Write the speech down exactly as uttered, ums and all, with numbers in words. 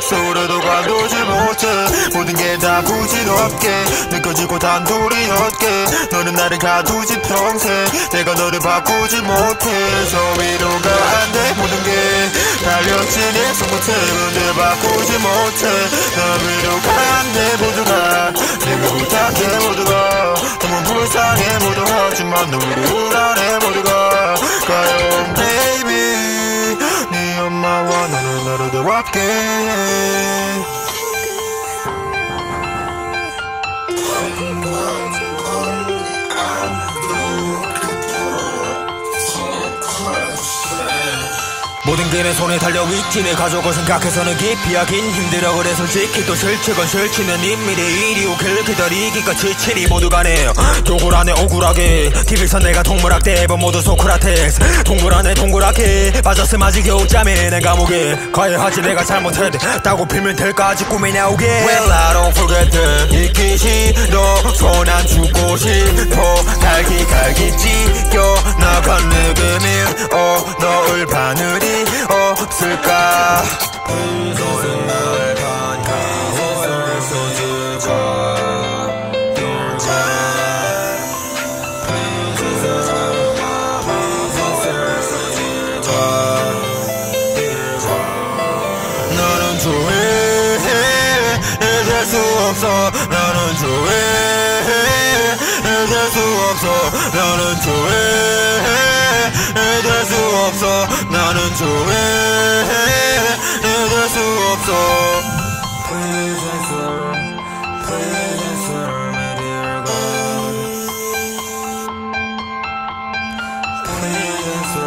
속으로도 가두지 못해. 모든 게 다 부질없게 느껴지고 단둘이었게. 너는 나를 가두지 평생. 내가 너를 바꾸지 못해. 저 위로가 안돼. 모든 게 달렸지 내 손끝에. 근데 바꾸지 못해. 나 위로가 안돼. 모두가 내가 부탁해. 모두가 너무 불쌍해. 모두가 하지만 너 우리 우울하네. 모두가 가요 baby. 네 엄마와 너는 나를 더 아프게 해. 모든 게 내 손에 달려있지. 내 가족을 생각해서는 깊이 하긴 힘들어. 그래 솔직히 또 싫지. 건 싫지는 인밀의 일이 오길 기다리기가 지치니. 모두 가네 동굴 안에 억울하게. 티비에서 내가 동물학대 앨범 모두 소크라테스. 동굴 안에 동그랗게 빠졌음 아직 겨우 잠에. 내 감옥에 가해하지 내가 잘못했다고 빌면 될까 아직 꿈이 나오게. Well I don't forget it. 잊기 싫어 손 안 주고 싶어. 갈기 갈기 찢겨 나간 내 비밀. 어 너을 바늘이 없을까. 너의 날 반가워를 쏟으자. 너는 좋아해 잊을 수 없어. 너는 좋아해 잊을 수 없어. 너는 좋아해 잊을 수 없어. 나는 좋아해 잊을 수 없어. Please answer, please answer my dear God. Please answer.